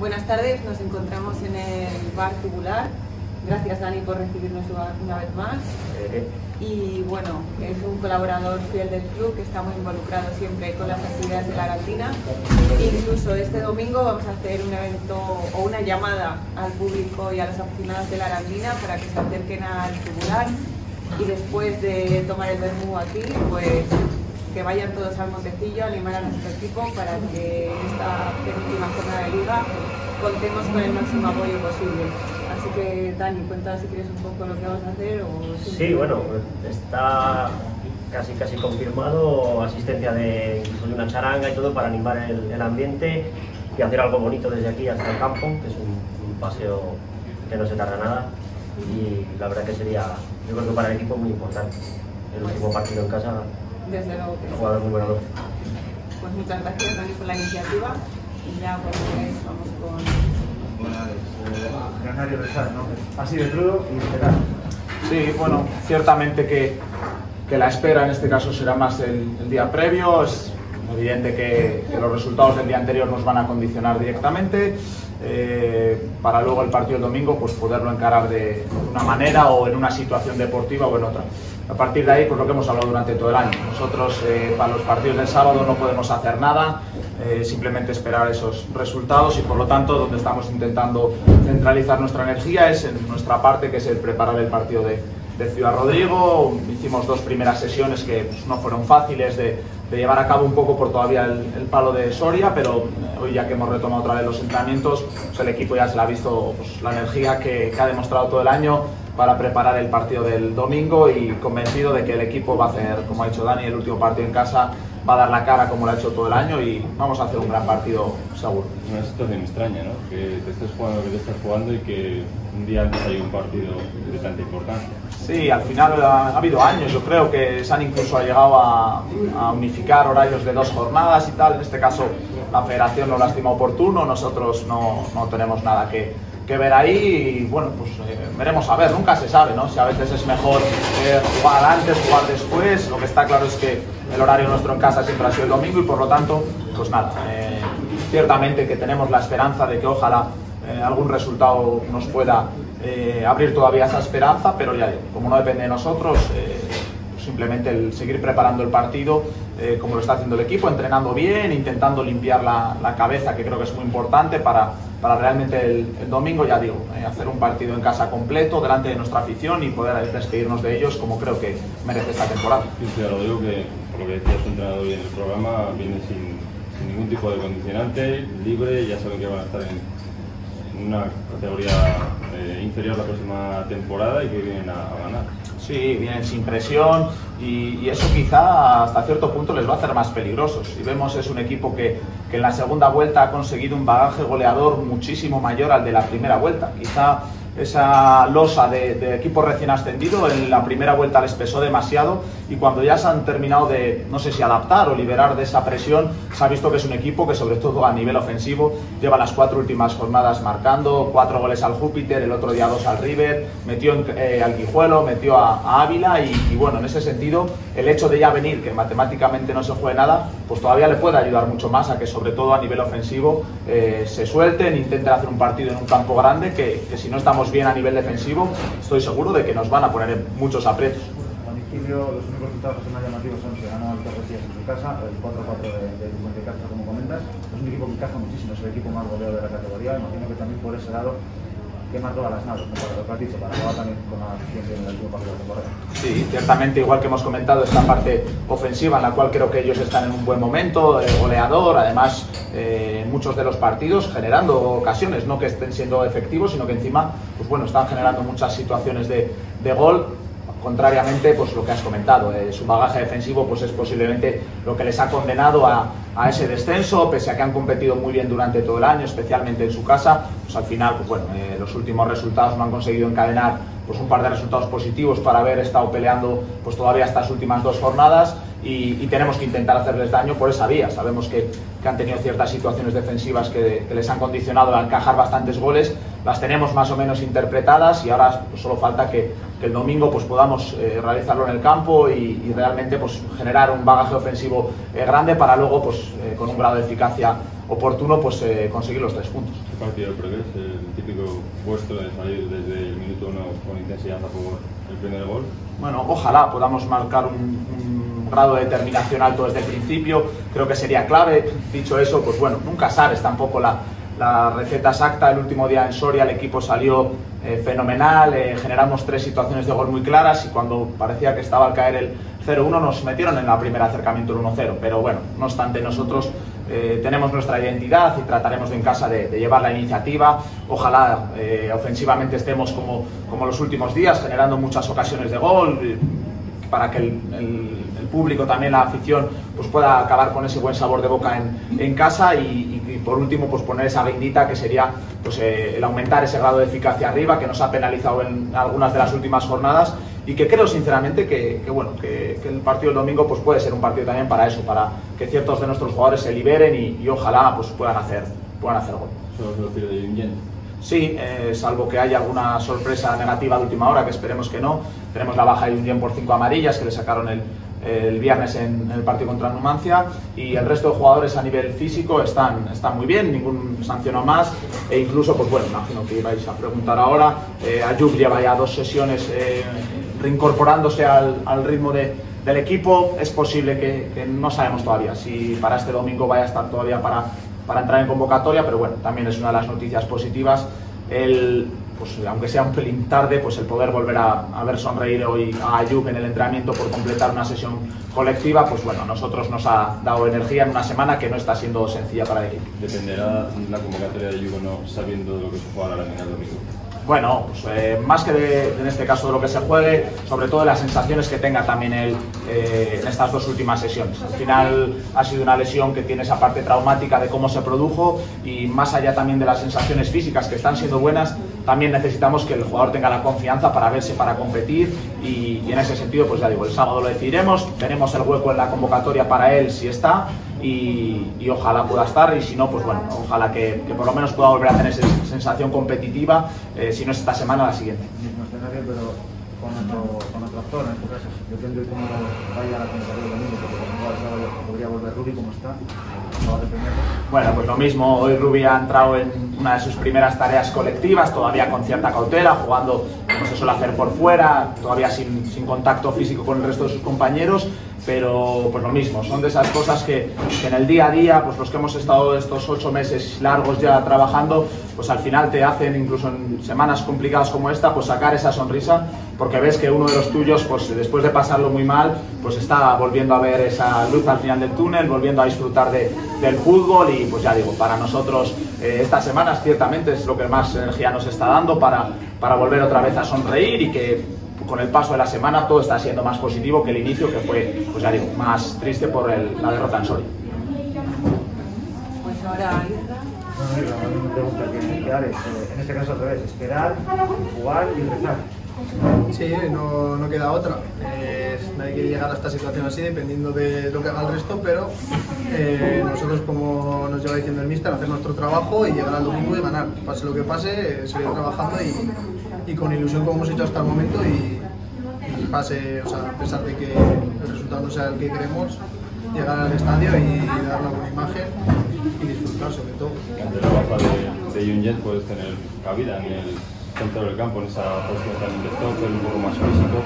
Buenas tardes, nos encontramos en el bar Tubular. Gracias, Dani, por recibirnos una vez más. Y bueno, es un colaborador fiel del club que está muy involucrado siempre con las actividades de la cantina. Incluso este domingo vamos a hacer un evento o una llamada al público y a los aficionados de la cantina para que se acerquen al Tubular y después de tomar el vermú aquí, pues que vayan todos al Montecillo a animar a nuestro equipo para que en esta penúltima jornada de liga contemos con el máximo apoyo posible. Así que, Dani, cuéntanos si quieres un poco lo que vamos a hacer. Sí, bueno, está casi confirmado, asistencia de una charanga y todo para animar el ambiente y hacer algo bonito desde aquí hasta el campo, que es un paseo que no se tarda nada, y la verdad que sería, yo creo que para el equipo muy importante. El último partido en casa, desde luego que jugador muy bueno. Pues muchas gracias, Dani, por la iniciativa, y ya pues vamos con... Canario Rezar, ¿no? Así de crudo y esperar. Sí, bueno, ciertamente que la espera en este caso será más el día previo. Es evidente que los resultados del día anterior nos van a condicionar directamente para luego el partido del domingo pues poderlo encarar de una manera o en una situación deportiva o en otra. A partir de ahí, pues lo que hemos hablado durante todo el año. Nosotros para los partidos del sábado no podemos hacer nada, simplemente esperar esos resultados y por lo tanto donde estamos intentando centralizar nuestra energía es en nuestra parte, que es el preparar el partido de Ciudad Rodrigo. Hicimos dos primeras sesiones que pues, no fueron fáciles de llevar a cabo un poco por todavía el palo de Soria, pero hoy ya que hemos retomado otra vez los entrenamientos, pues el equipo ya se le ha visto pues, la energía que ha demostrado todo el año para preparar el partido del domingo y convencido de que el equipo va a hacer, como ha dicho Dani, el último partido en casa, va a dar la cara como lo ha hecho todo el año y vamos a hacer un gran partido seguro. Una situación extraña, ¿no? Que te estés jugando lo que te estás jugando y que un día antes hay un partido de tanta importancia. Sí, al final ha habido años, yo creo que se han incluso llegado a unificar horarios de 2 jornadas y tal. En este caso la federación lo estima oportuno, nosotros no tenemos nada que ver ahí y bueno, pues veremos a ver, nunca se sabe, ¿no? Si a veces es mejor jugar antes, jugar después. Lo que está claro es que el horario nuestro en casa siempre ha sido el domingo y por lo tanto, pues nada, ciertamente que tenemos la esperanza de que ojalá algún resultado nos pueda abrir todavía esa esperanza, pero ya digo, como no depende de nosotros, simplemente el seguir preparando el partido como lo está haciendo el equipo, entrenando bien, intentando limpiar la cabeza, que creo que es muy importante para realmente el domingo, ya digo, hacer un partido en casa completo delante de nuestra afición y poder despedirnos de ellos como creo que merece esta temporada. Sí, ya lo digo, que por lo que decías tu entrenador hoy en el programa, viene sin ningún tipo de condicionante, libre, ya saben que van a estar en una categoría inferior la próxima temporada y que vienen a ganar. Sí, vienen sin presión y eso quizá hasta cierto punto les va a hacer más peligrosos. Si vemos, es un equipo que en la segunda vuelta ha conseguido un bagaje goleador muchísimo mayor al de la primera vuelta. Quizá esa losa de equipo recién ascendido en la primera vuelta les pesó demasiado y cuando ya se han terminado de, no sé si adaptar o liberar de esa presión, se ha visto que es un equipo que sobre todo a nivel ofensivo lleva las 4 últimas jornadas marcando, 4 goles al Júpiter, el otro día 2 al River, metió al Guijuelo, metió a Ávila y bueno, en ese sentido el hecho de ya venir, que matemáticamente no se juegue nada, pues todavía le puede ayudar mucho más a que sobre todo a nivel ofensivo se suelten, intenten hacer un partido en un campo grande que si no estamos bien a nivel defensivo, estoy seguro de que nos van a poner en muchos aprietos. A domicilio, los únicos resultados que son más llamativos son que ganó el Torresías en su casa, el 4-4 de Fuentecastro, como comentas. Es un equipo que encaja muchísimo, es el equipo más goleado de la categoría. Imagino que también por ese lado quema todas las naves, ¿no? Para lo que has dicho, para acabar también con la afición en el último partido de la temporada. Sí, ciertamente, igual que hemos comentado, esta parte ofensiva en la cual creo que ellos están en un buen momento, goleador, además en muchos de los partidos generando ocasiones, no que estén siendo efectivos, sino que encima pues bueno, están generando muchas situaciones de gol. Contrariamente, pues lo que has comentado, su bagaje defensivo pues es posiblemente lo que les ha condenado a ese descenso, pese a que han competido muy bien durante todo el año, especialmente en su casa, pues al final, pues bueno, los últimos resultados no han conseguido encadenar pues un par de resultados positivos para haber estado peleando pues todavía estas últimas 2 jornadas y tenemos que intentar hacerles daño por esa vía. Sabemos que han tenido ciertas situaciones defensivas que les han condicionado a encajar bastantes goles, las tenemos más o menos interpretadas y ahora pues solo falta que el domingo pues podamos realizarlo en el campo y realmente pues generar un bagaje ofensivo grande para luego pues con un grado de eficacia oportuno pues conseguir los 3 puntos. ¿Qué partido prevés? El típico vuestro de salir desde el minuto 1 con intensidad a por el primer gol. Bueno, ojalá podamos marcar un grado de determinación alto desde el principio, creo que sería clave. Dicho eso, pues bueno, nunca sabes tampoco la receta exacta. El último día en Soria el equipo salió fenomenal, generamos 3 situaciones de gol muy claras y cuando parecía que estaba al caer el 0-1 nos metieron en la primera acercamiento el 1-0, pero bueno, no obstante nosotros tenemos nuestra identidad y trataremos en casa de llevar la iniciativa. Ojalá ofensivamente estemos como los últimos días, generando muchas ocasiones de gol, para que el público, también la afición, pues pueda acabar con ese buen sabor de boca en casa y por último pues poner esa guindita que sería pues el aumentar ese grado de eficacia arriba que nos ha penalizado en algunas de las últimas jornadas y que creo sinceramente que el partido del domingo pues puede ser un partido también para eso, para que ciertos de nuestros jugadores se liberen y ojalá pues puedan hacer gol. Solo se lo pido de Yungen. Sí, salvo que haya alguna sorpresa negativa de última hora, que esperemos que no. Tenemos la baja de Yungen por 5 amarillas que le sacaron el viernes en el partido contra Numancia y el resto de jugadores a nivel físico están muy bien, ningún sancionó más e incluso, pues bueno, imagino que ibais a preguntar ahora, Ayub lleva ya 2 sesiones reincorporándose al ritmo del equipo. Es posible que no sabemos todavía si para este domingo vaya a estar todavía para entrar en convocatoria, pero bueno, también es una de las noticias positivas. Pues aunque sea un pelín tarde, pues el poder volver a ver sonreír hoy a Ayub en el entrenamiento por completar una sesión colectiva, pues bueno, a nosotros nos ha dado energía en una semana que no está siendo sencilla para el equipo. ¿Dependerá la convocatoria de Ayub o no, sabiendo de lo que se juega ahora en el domingo? Bueno, pues más que en este caso de lo que se juegue, sobre todo de las sensaciones que tenga también él en estas 2 últimas sesiones. Al final ha sido una lesión que tiene esa parte traumática de cómo se produjo y más allá también de las sensaciones físicas que están siendo buenas, también necesitamos que el jugador tenga la confianza para verse, para competir y en ese sentido, pues ya digo, el sábado lo decidiremos, tenemos el hueco en la convocatoria para él si está y ojalá pueda estar y si no, pues bueno, ojalá que por lo menos pueda volver a tener esa sensación competitiva, si no es esta semana, la siguiente. Mismo escenario, pero con otro actor, en este caso. Depende de cómo vaya la convocatoria del domingo, porque por ejemplo el sábado podría volver Rubi como está. Bueno, pues lo mismo, hoy Rubi ha entrado en una de sus primeras tareas colectivas, todavía con cierta cautela, jugando como se suele hacer por fuera, todavía sin contacto físico con el resto de sus compañeros, pero pues lo mismo, son de esas cosas que en el día a día, pues los que hemos estado estos 8 meses largos ya trabajando, pues al final te hacen, incluso en semanas complicadas como esta, pues sacar esa sonrisa, porque ves que uno de los tuyos, pues después de pasarlo muy mal, pues está volviendo a ver esa luz al final del túnel, volviendo a disfrutar del fútbol y pues ya digo, para nosotros estas semanas ciertamente es lo que más energía nos está dando para volver otra vez a sonreír y que con el paso de la semana todo está siendo más positivo que el inicio, que fue, pues ya digo, más triste por la derrota en Soria. Pues ahora Isra. No, una pregunta que Ares, en este caso al revés, esperar, jugar y rezar. Sí, no queda otra. Nadie quiere llegar a esta situación así, dependiendo de lo que haga el resto, pero nosotros, como nos lleva diciendo el míster, hacer nuestro trabajo y llegar al domingo y ganar. Pase lo que pase, seguir trabajando y con ilusión como hemos hecho hasta el momento y pase, o sea, a pesar de que el resultado no sea el que queremos, llegar al estadio y dar una buena imagen y disfrutar sobre todo. Ante la baja de Yungen puedes tener cabida en el centro del campo, en esa posición también de stopper, un poco más físico.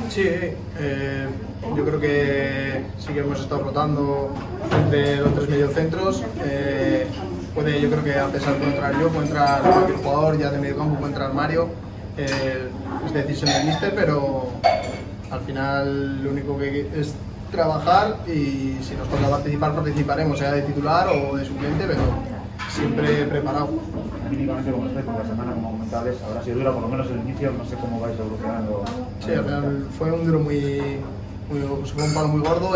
Sí, yo creo que sí que hemos estado rotando entre los 3 mediocentros. Yo creo que a pesar de entrar yo, puede entrar cualquier jugador ya de medio campo, puede entrar Mario. Es decisión del míster, pero al final lo único que es trabajar y si nos toca participar, participaremos, sea de titular o de suplente, pero siempre preparado. Mínimamente como estáis, porque la semana, como comentabas, habrá sido dura, por lo menos el inicio, no sé cómo vais evolucionando. Sí, al final fue un duro fue un palo muy gordo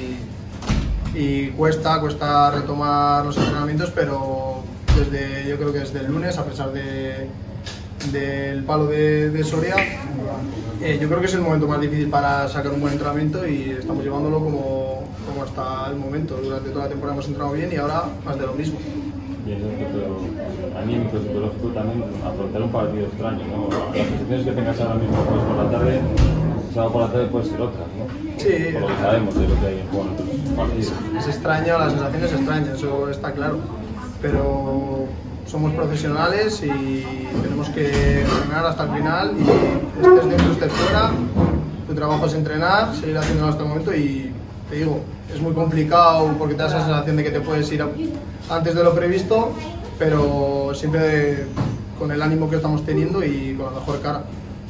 y cuesta retomar los entrenamientos, pero yo creo que desde el lunes, a pesar del palo de Soria, yo creo que es el momento más difícil para sacar un buen entrenamiento y estamos llevándolo como hasta el momento. Durante toda la temporada hemos entrado bien y ahora más de lo mismo. Y en ese aspecto anímico, psicológico también, afrontar un partido extraño, ¿no? Las sensaciones que tengas ahora mismo pues, por la tarde, sábado por la tarde puede ser otra, ¿no? Sí. Por lo que sabemos de lo que hay en juego en otros partidos. Es extraño, la sensación es extraña, eso está claro. pero somos profesionales y tenemos que entrenar hasta el final, y estés dentro, estés fuera, tu trabajo es entrenar, seguir haciéndolo hasta el momento. Y te digo, es muy complicado porque te da esa sensación de que te puedes ir antes de lo previsto, pero siempre con el ánimo que estamos teniendo y con la mejor cara.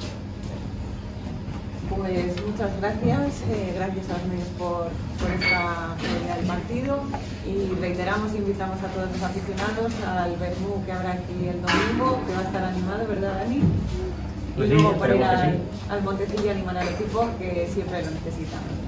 Pues muchas gracias, gracias a los medios por esta previa del partido, y reiteramos e invitamos a todos los aficionados al Vermú que habrá aquí el domingo, que va a estar animado, ¿verdad, Dani? Pues Y sí, luego para ir esperemos que sí. al Montecillo a animar al equipo, que siempre lo necesitamos.